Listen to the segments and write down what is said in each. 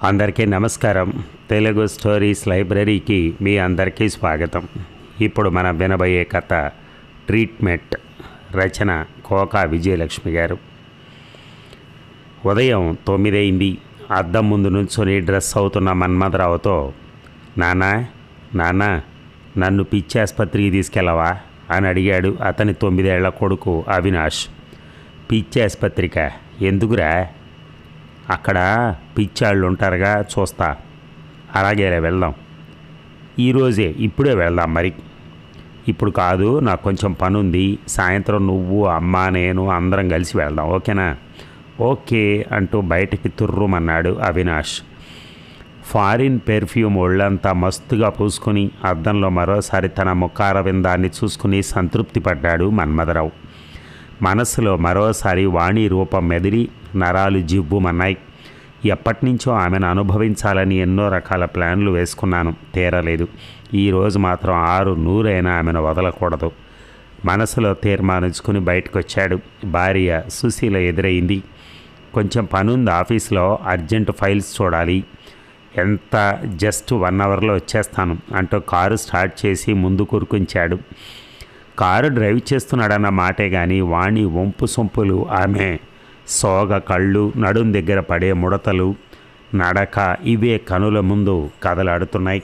అందరికీ నమస్కారం. తెలుగు స్టోరీస్ లైబ్రరీకి మీ అందరికీ స్వాగతం. ఇప్పుడు మనం వినబోయే కథ ట్రీట్మెంట్. రచన కోకా విజయలక్ష్మి గారు. ఉదయం 9 అయింది. అద్దం ముందు నుంచొని డ్రెస్ అవుతున్న మన్మథరావుతో, నానా నన్ను పిచ్చి ఆసుపత్రికి తీసుకెళ్ళవా అని అడిగాడు అతని 9 ఏళ్ల కొడుకు అవినాష్. పిచ్చి ఆసుపత్రిక ఎందుకురా? అక్కడ పిచ్చాళ్ళు ఉంటారుగా, చూస్తా. అలాగేలే, వెళ్దాం. ఈరోజే, ఇప్పుడే వెళ్దాం. మరి ఇప్పుడు కాదు, నాకు కొంచెం పని ఉంది. సాయంత్రం నువ్వు, అమ్మ, నేను అందరం కలిసి వెళ్దాం, ఓకేనా? ఓకే అంటూ బయటికి తుర్రుమన్నాడు అవినాష్. ఫారిన్ పెర్ఫ్యూమ్ ఒళ్ళంతా మస్తుగా పూసుకొని అద్దంలో మరోసారి తన ముఖారవిందాన్ని చూసుకుని సంతృప్తి పడ్డాడు మన్మథరావు. మనస్సులో మరోసారి వాణి రూపం మెదిలి నరాలు జివ్వుమన్నాయి. ఎప్పటినుంచో ఆమెను అనుభవించాలని ఎన్నో రకాల ప్లాన్లు వేసుకున్నాను, తీరలేదు. ఈరోజు మాత్రం 6-100 ఆమెను వదలకూడదు. మనసులో తీర్మానించుకుని బయటకొచ్చాడు. భార్య సుశీల ఎదురైంది. కొంచెం పనుంది ఆఫీస్లో, అర్జెంట్ ఫైల్స్ చూడాలి. ఎంత జస్ట్ 1 అవర్లో వచ్చేస్తాను అంటూ కారు స్టార్ట్ చేసి ముందు కూరుకుంచాడు. కారు డ్రైవ్ చేస్తున్నాడన్న మాటే కానీ వాణి వంపు సొంపులు, ఆమె సోగ కళ్ళు, నడుం దగ్గర పడే ముడతలు, నడక ఇవే కనుల ముందు కదలాడుతున్నాయి.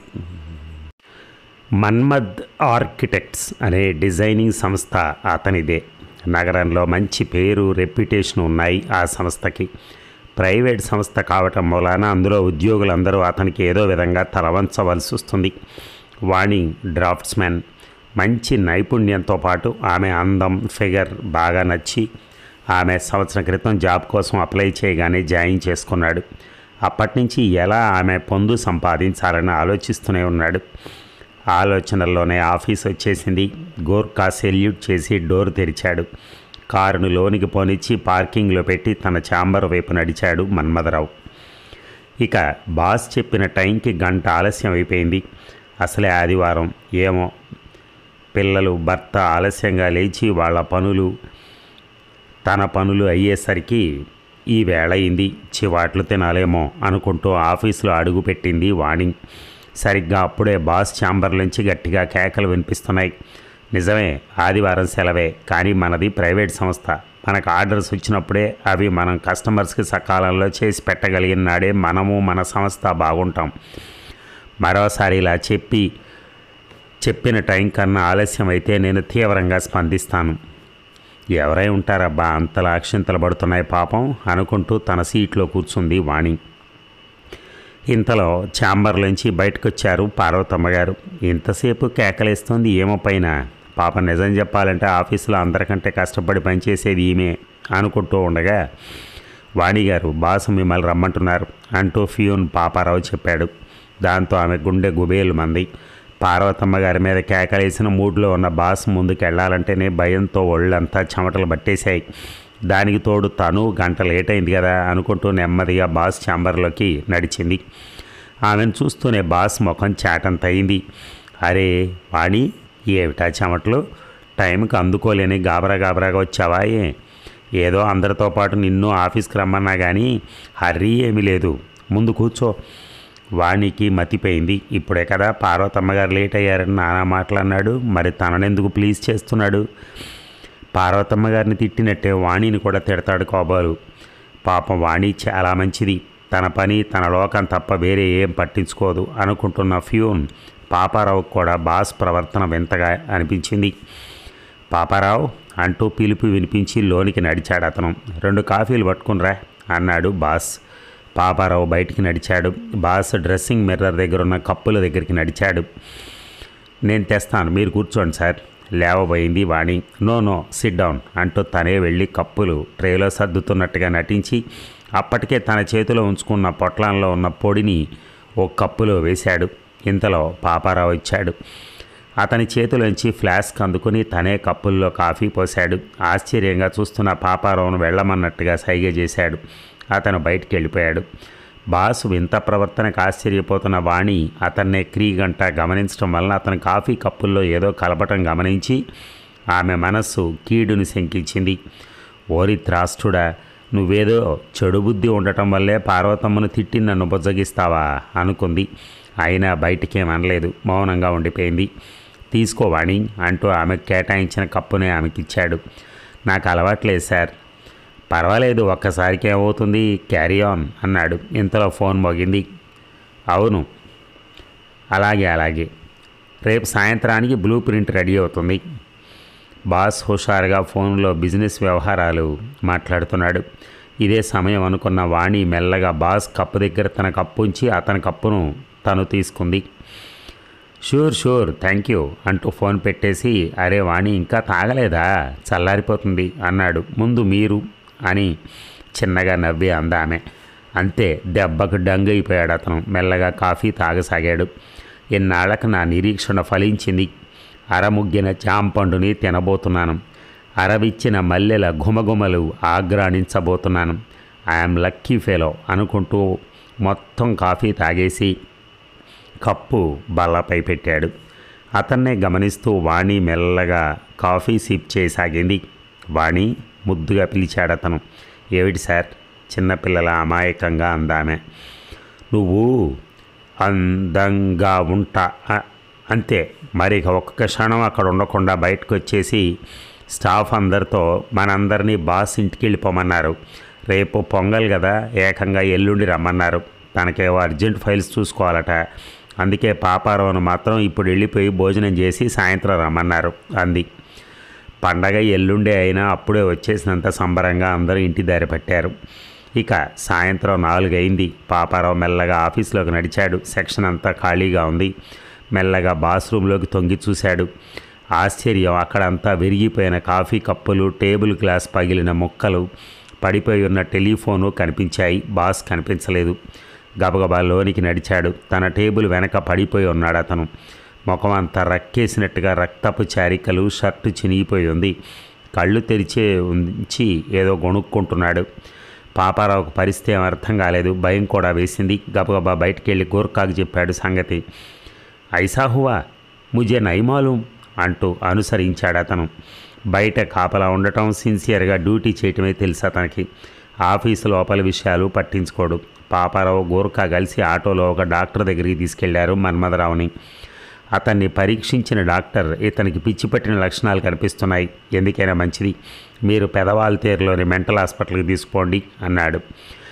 మన్మథ్ ఆర్కిటెక్ట్స్ అనే డిజైనింగ్ సంస్థ అతనిదే. నగరంలో మంచి పేరు, రెప్యుటేషన్ ఉన్నాయి ఆ సంస్థకి. ప్రైవేట్ సంస్థ కావటం మూలాన అందులో ఉద్యోగులందరూ అతనికి ఏదో విధంగా తలవంచవలసి వస్తుంది. వాణి డ్రాఫ్ట్స్మెన్. మంచి నైపుణ్యంతో పాటు ఆమె అందం, ఫిగర్ బాగా నచ్చి ఆమె సంవత్సరం క్రితం జాబ్ కోసం అప్లై చేయగానే జాయిన్ చేసుకున్నాడు. అప్పటి నుంచి ఎలా ఆమె పొందు సంపాదించాలని ఆలోచిస్తూనే ఉన్నాడు. ఆలోచనల్లోనే ఆఫీస్ వచ్చేసింది. గోర్ఖా సెల్యూట్ చేసి డోర్ తెరిచాడు. కారును లోనికి పోనిచ్చి పార్కింగ్లో పెట్టి తన ఛాంబర్ వైపు నడిచాడు మన్మథరావు. ఇక బాస్ చెప్పిన టైంకి గంట ఆలస్యం అయిపోయింది. అసలే ఆదివారం. ఏమో, పిల్లలు, భర్త ఆలస్యంగా లేచి వాళ్ళ పనులు, తన పనులు అయ్యేసరికి ఈ వేళ అయింది. చివాట్లు తినాలేమో అనుకుంటూ ఆఫీసులో అడుగుపెట్టింది వాణి. సరిగ్గా అప్పుడే బాస్ ఛాంబర్ నుంచి గట్టిగా కేకలు వినిపిస్తున్నాయి. నిజమే, ఆదివారం సెలవే, కానీ మనది ప్రైవేట్ సంస్థ. మనకు ఆర్డర్స్ వచ్చినప్పుడే అవి మనం కస్టమర్స్కి సకాలంలో చేసి పెట్టగలిగిన నాడే మనము, మన సంస్థ బాగుంటాం. మరోసారి ఇలా చెప్పిన టైం కన్నా ఆలస్యం అయితే నేను తీవ్రంగా స్పందిస్తాను. ఎవరై ఉంటారబ్బా అంతలా అక్షింతలు పడుతున్నాయి పాపం అనుకుంటూ తన సీట్లో కూర్చుంది వాణి. ఇంతలో ఛాంబర్లోంచి బయటకొచ్చారు పార్వతమ్మ గారు. ఇంతసేపు కేకలేస్తోంది ఏమో పైన. పాప నిజం చెప్పాలంటే ఆఫీసులో అందరికంటే కష్టపడి పనిచేసేది ఈమె అనుకుంటూ ఉండగా, వాణిగారు బాసు మిమ్మల్ని రమ్మంటున్నారు అంటూ ఫ్యూన్ పాపారావు చెప్పాడు. దాంతో ఆమె గుండె గుబేలు మంది. పార్వతమ్మ గారి మీద కేకలేసిన మూడ్లో ఉన్న బాస్ ముందుకు వెళ్ళాలంటేనే భయంతో ఒళ్ళంతా చెమటలు పట్టేశాయి. దానికి తోడు తను గంట లేట్ అయింది కదా అనుకుంటూ నెమ్మదిగా బాస్ ఛాంబర్లోకి నడిచింది. ఆమెను చూస్తూనే బాస్ ముఖం చాటంత అయింది. అరే వాణి, ఏమిటా చెమటలు? టైంకి అందుకోలేని గాబరాగా వచ్చావా? ఏదో అందరితో పాటు నిన్ను ఆఫీస్కి రమ్మన్నా కానీ హర్రీ ఏమీ లేదు, ముందు కూర్చో. వాణికి మతిపోయింది. ఇప్పుడే కదా పార్వతమ్మ గారు లేట్ అయ్యారని నానా మాట్లాడినాడు, మరి తననెందుకు ప్లీజ్ చేస్తున్నాడు? పార్వతమ్మ గారిని తిట్టినట్టే వాణిని కూడా తిడతాడు కోబాలు. పాపం వాణి చాలా మంచిది, తన పని తన లోకం తప్ప వేరే ఏం పట్టించుకోదు అనుకుంటున్న ఫ్యూన్ పాపారావు కూడా బాస్ ప్రవర్తన వింతగా అనిపించింది. పాపారావు అంటూ పిలుపు వినిపించి లోనికి నడిచాడు అతను. 2 కాఫీలు పట్టుకునిరా అన్నాడు బాస్. పాపారావు బయటికి నడిచాడు. బాస్ డ్రెస్సింగ్ మిర్రర్ దగ్గర ఉన్న కప్పుల దగ్గరికి నడిచాడు. నేను తెస్తాను, మీరు కూర్చోండి సార్. లేవబోయింది వాణి. నో సిట్ డౌన్ అంటూ తనే వెళ్ళి కప్పులు ట్రేలో సర్దుతున్నట్టుగా నటించి అప్పటికే తన చేతిలో ఉంచుకున్న పొట్లంలో ఉన్న పొడిని ఓ కప్పులో వేశాడు. ఇంతలో పాపారావు ఇచ్చాడు. అతని చేతిలోంచి ఫ్లాస్క్ అందుకుని తనే కప్పుల్లో కాఫీ పోశాడు. ఆశ్చర్యంగా చూస్తున్న పాపారావును వెళ్ళమన్నట్టుగా సైగ చేశాడు. అతను బయటికి వెళ్ళిపోయాడు. బాసు వింత ప్రవర్తనకు ఆశ్చర్యపోతున్న వాణి అతన్నే క్రీగంట గమనించడం వలన అతని కాఫీ కప్పుల్లో ఏదో కలపటం గమనించి ఆమె మనస్సు కీడుని శంకించింది. ఓరి త్రాష్టుడా, నువ్వేదో చెడు బుద్ధి ఉండటం వల్లే పార్వతమ్మను తిట్టి నన్ను బుజ్జగిస్తావా అనుకుంది. అయినా బయటికేమనలేదు, మౌనంగా ఉండిపోయింది. తీసుకోవాణి అంటూ ఆమెకు కేటాయించిన కప్పునే ఆమెకిచ్చాడు. నాకు అలవాట్లేదు సార్. పర్వాలేదు, ఒక్కసారికి ఏమవుతుంది, క్యారీ ఆన్ అన్నాడు. ఇంతలో ఫోన్ మోగింది. అవును, అలాగే రేపు సాయంత్రానికి బ్లూ ప్రింట్ రెడీ అవుతుంది. బాస్ హుషారుగా ఫోన్లో బిజినెస్ వ్యవహారాలు మాట్లాడుతున్నాడు. ఇదే సమయం అనుకున్న వాణి మెల్లగా బాస్ కప్పు దగ్గర తన కప్పు ఉంచి అతని కప్పును తను తీసుకుంది. షూర్ థ్యాంక్ యూ అంటూ ఫోన్ పెట్టేసి, అరే వాణి ఇంకా తాగలేదా, చల్లారిపోతుంది అన్నాడు. ముందు మీరు అని చిన్నగా నవ్వి అందామె. అంతే, దెబ్బకు డంగైపోయాడు అతను. మెల్లగా కాఫీ తాగసాగాడు. ఇన్నాళ్లకు నా నిరీక్షణ ఫలించింది. అరముగ్గిన జాంపండుని తినబోతున్నాను. అరవిచ్చిన మల్లెల ఘుమఘుమలు ఆగ్రాణించబోతున్నాను. ఐఎమ్ లక్కీ ఫెలో అనుకుంటూ మొత్తం కాఫీ తాగేసి కప్పు బల్లపై పెట్టాడు. అతన్నే గమనిస్తూ వాణి మెల్లగా కాఫీ సిప్ చేయసాగింది. వాణి ముద్దుగా పిలిచాడు అతను. ఏమిటి సార్, చిన్నపిల్లల అమాయకంగా అందామె. నువ్వు అందంగా ఉంటా అంతే. మరి ఒక్క క్షణం అక్కడ ఉండకుండా బయటకు వచ్చేసి స్టాఫ్ అందరితో మనందరినీ బాస్ ఇంటికి వెళ్ళిపోమన్నారు. రేపు పొంగల్ కదా, ఏకంగా ఎల్లుండి రమ్మన్నారు. తనకేవో అర్జెంట్ ఫైల్స్ చూసుకోవాలట. అందుకే పాపారావును మాత్రం ఇప్పుడు వెళ్ళిపోయి భోజనం చేసి సాయంత్రం రమ్మన్నారు అంది. పండగ ఎల్లుండే అయినా అప్పుడే వచ్చేసినంత సంబరంగా అందరూ ఇంటి దారి పట్టారు. ఇక సాయంత్రం 4 అయింది. పాపారావు మెల్లగా ఆఫీస్లోకి నడిచాడు. సెక్షన్ అంతా ఖాళీగా ఉంది. మెల్లగా బాత్రూంలోకి తొంగి చూశాడు. ఆశ్చర్యం, అక్కడంతా విరిగిపోయిన కాఫీ కప్పులు, టేబుల్ గ్లాస్ పగిలిన ముక్కలు, పడిపోయి ఉన్న టెలిఫోను కనిపించాయి. బాస్ కనిపించలేదు. గబగబా లోనికి నడిచాడు. తన టేబుల్ వెనక పడిపోయి ఉన్నాడు అతను. ముఖం అంతా రక్కేసినట్టుగా రక్తపు చారికలు, షర్టు చినిగిపోయి ఉంది. కళ్ళు తెరిచే ఉంచి ఏదో గొణుక్కుంటున్నాడు. పాపారావుకు పరిస్థితి ఏం అర్థం కాలేదు. భయం కూడా వేసింది. గబగబా బయటికి వెళ్ళి గోర్ఖాకు చెప్పాడు సంగతి. ఐసా హువా ముజే నై మాలూమ్ అంటూ అనుసరించాడు అతను. బయట కాపలా ఉండటం, సిన్సియర్గా డ్యూటీ చేయటమే తెలుసు అతనికి. ఆఫీసు లోపల విషయాలు పట్టించుకోడు. పాపారావు గోర్ఖా కలిసి ఆటోలో ఒక డాక్టర్ దగ్గరికి తీసుకెళ్లారు మన్మథరావుని. అతన్ని పరీక్షించిన డాక్టర్, ఇతనికి పిచ్చి పట్టిన లక్షణాలు కనిపిస్తున్నాయి, ఎందుకైనా మంచిది మీరు పెదవాల్తేరులోని మెంటల్ హాస్పిటల్కి తీసుకోండి అన్నాడు.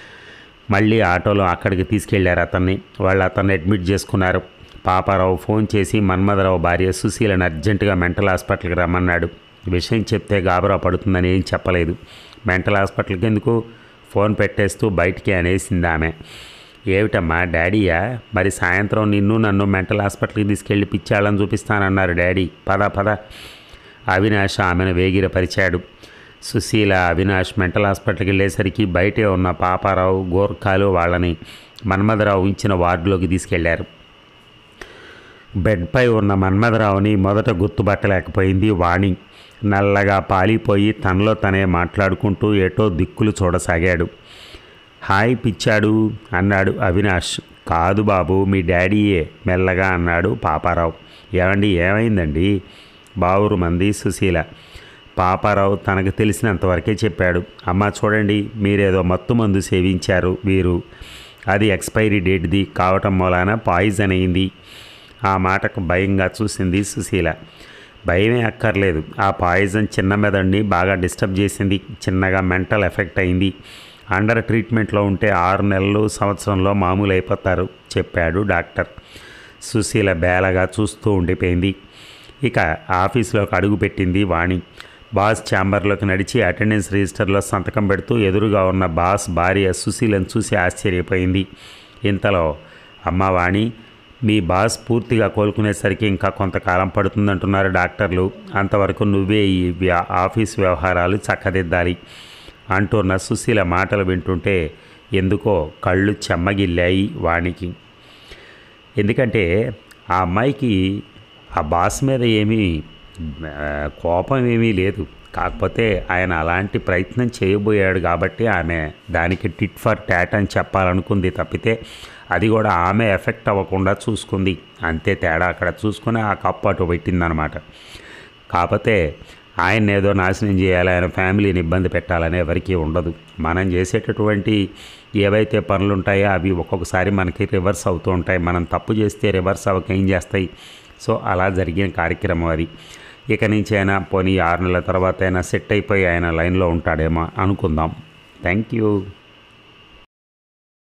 మళ్ళీ ఆటోలో అక్కడికి తీసుకెళ్లారు అతన్ని. వాళ్ళు అతన్ని అడ్మిట్ చేసుకున్నారు. పాపారావు ఫోన్ చేసి మన్మథరావు భార్య సుశీలను అర్జెంటుగా మెంటల్ హాస్పిటల్కి రమ్మన్నాడు. విషయం చెప్తే గాబరా పడుతుందని ఏం చెప్పలేదు. మెంటల్ హాస్పిటల్కి ఎందుకు, ఫోన్ పెట్టేస్తూ బయటికి అనేసింది ఆమె. ఏమిటమ్మా డాడీయా, మరి సాయంత్రం నిన్ను నన్ను మెంటల్ హాస్పిటల్కి తీసుకెళ్ళి పిచ్చాళ్ళని చూపిస్తానన్నారు డాడీ, పద. అవినాష్ ఆమెను వేగిరపరిచాడు. సుశీల, అవినాష్ మెంటల్ హాస్పిటల్కి వెళ్ళేసరికి బయటే ఉన్న పాపారావు, గోర్ఖాలు వాళ్ళని మన్మథరావు ఇచ్చిన వార్డులోకి తీసుకెళ్లారు. బెడ్పై ఉన్న మన్మథరావుని మొదట గుర్తుపట్టలేకపోయింది వాణి. నల్లగా పాలిపోయి తనలో తనే మాట్లాడుకుంటూ ఏటో దిక్కులు చూడసాగాడు. హాయ్ పిచ్చాడు అన్నాడు అవినాష్. కాదు బాబు, మీ డాడీయే మెల్లగా అన్నాడు పాపారావు. ఏమండి, ఏమైందండి బావురు మంది సుశీల. పాపారావు తనకు తెలిసినంతవరకే చెప్పాడు. అమ్మ చూడండి, మీరేదో మత్తు మందు సేవించారు వీరు, అది ఎక్స్పైరీ డేట్ది కావటం మూలాన పాయిజన్ అయింది. ఆ మాటకు భయంగా చూసింది సుశీల. భయమే అక్కర్లేదు, ఆ పాయిజన్ చిన్న మెదడుని బాగా డిస్టర్బ్ చేసింది. చిన్నగా మెంటల్ ఎఫెక్ట్ అయింది. అండర్ ట్రీట్మెంట్లో ఉంటే 6 నెలలు, సంవత్సరంలో మామూలు అయిపోతారు చెప్పాడు డాక్టర్. సుశీల బేలగా చూస్తూ ఉండిపోయింది. ఇక ఆఫీసులోకి అడుగుపెట్టింది వాణి. బాస్ ఛాంబర్లోకి నడిచి అటెండెన్స్ రిజిస్టర్లో సంతకం పెడుతూ ఎదురుగా ఉన్న బాస్ భార్య సుశీలను చూసి ఆశ్చర్యపోయింది. ఇంతలో అమ్మ వాణి, మీ బాస్ పూర్తిగా కోలుకునేసరికి ఇంకా కొంతకాలం పడుతుందంటున్నారు డాక్టర్లు. అంతవరకు నువ్వే ఈ ఆఫీస్ వ్యవహారాలు చక్కదిద్దాలి అంటున్న సుశీల మాటలు వింటుంటే ఎందుకో కళ్ళు చెమ్మగిల్లాయి వాణికి. ఎందుకంటే ఆ అమ్మాయికి ఆ బాస్ మీద ఏమీ కోపం ఏమీ లేదు. కాకపోతే ఆయన అలాంటి ప్రయత్నం చేయబోయాడు కాబట్టి ఆమె దానికి టిట్ ఫర్ టాట్ అని చెప్పాలనుకుంది తప్పితే, అది కూడా ఆమె ఎఫెక్ట్ అవ్వకుండా చూసుకుంది. అంతే తేడా. అక్కడ చూసుకుని ఆ కప్పు అటు పెట్టిందనమాట. కాకపోతే ఆయన ఏదో నాశనం చేయాలి, ఆయన ఫ్యామిలీని ఇబ్బంది పెట్టాలని ఎవరికీ ఉండదు. మనం చేసేటటువంటి ఏవైతే పనులు ఉంటాయో అవి ఒక్కొక్కసారి మనకి రివర్స్ అవుతూ ఉంటాయి. మనం తప్పు చేస్తే రివర్స్ అవ్వక ఏం చేస్తాయి. సో అలా జరిగిన కార్యక్రమం అది. ఇక నుంచి అయినా పోనీ 6 నెలల తర్వాత అయినా సెట్ అయిపోయి ఆయన లైన్లో ఉంటాడేమో అనుకుందాం. Thank you.